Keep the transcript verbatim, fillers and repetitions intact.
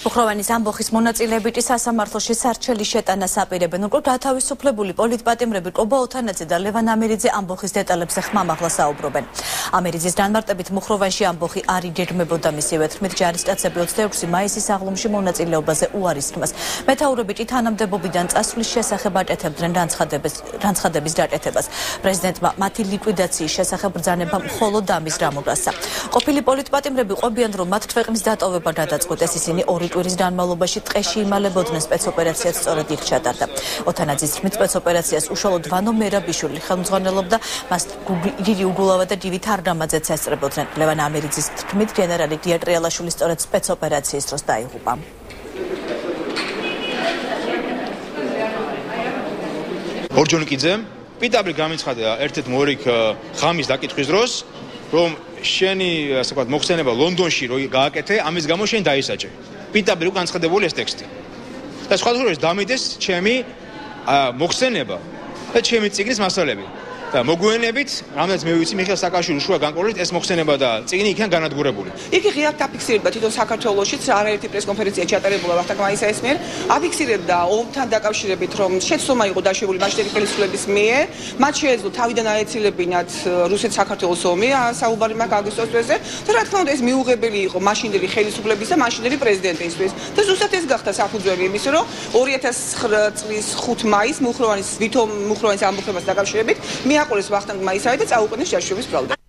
მუხროვანის ამბოხის მონაწილეები სასამართლოში სარჩელის შეტანას აპირებენ. უკვე გათავისუფლებული პოლიტპატიმრები კობა ოთანაძე და ლევან ამირიძე ამბოხის დეტალებზე ხმამაღლა საუბრობენ. ამირიძის განმარტებით მუხროვანში ამბოხი არ იგეგმებოდა მისივე თქმით ჯარისკაცები ოცდაექვსი მაისის აღლუმში მონაწილეობაზე უარის თქმას. მეთაურები კი თანამდებობიდან წასვლის შესახებ აკეთებდნენ განცხადების დაკეთებას. პრეზიდენტმა მათი ლიკვიდაციის შესახებ ბრძანება მხოლოდ ამის გამოგასცა. ყოფილი პოლიტპატიმრები ყვებიან, რომ მათ ქვეყნის დატოვება გადაწყვეტეს. ისინი ორი კვირის განმავლობაში ტყეში იმალებოდნენ სპეცოპერაციაც სწორედ იქ ჩატარდა. ოთანაძის თქმით სპეცოპერაციას უშუალოდ ვანო მერაბიშვილი ხელმძღვანელობდა, მას გიგი უგულავა და დივით არგამაძეც ესწრებოდნენ. ლევან ამირიძის თქმით გენერალი დიატრიალაშვილი სწორედ სპეცოპერაციის დროს დაიღუპა. ორჯონიკიძემ პირდაპირ გამიცხადა ერთ-ერთ მორიგ ღამის დაკითხვის დროს, რომ შენი ასე ვთქვათ მოხსენება ლონდონში რო გააკეთე, ამის გამო შენ დაისაჯე. პირდაპირ განცხადებული ეს ტექსტი. და სხვადასხვა დამიდეს ჩემი მოხსენება და ჩემი წიგნის მასალები. და მოგვიანებით, რამაც მე ვიცი, მიხეილ სააკაშვილი უშუალოდ განკურნებით ეს მოხსენება და წიგნი იქიდან განადგურებული. იგი ღიად დაფიქსირდა თვითონ საქართველოშიც არაერთი პრესკონფერენცია ჩატარებულა ვახტანგ მაისის მიერ, აფიქსირებდა ომთან დაკავშირებით, რომ შეცდომა იყო დაშვებული მაშინდელი ხელისუფლების მიერ, მათ შეეძლო თავიდან აეცილებინათ რუსეთ-საქართველოს ომი, საუბარი მაქვს აგვისტოს თვეზე და რა თქმა უნდა ეს მიუღებელი იყო მაშინდელი ხელისუფლების და მაშინდელი პრეზიდენტისთვის. და ზუსტად ეს გახდა საფუძველი იმისა, რომ ორი ათას ცხრა წლის ხუთი მაისს მუხროვანის ვითომ მუხროვანის ამბოხებას დაკავშირებით მიაყოლეს ვახტანგ მაისავი და წაუყენეს ჯაშუების ბრალდება.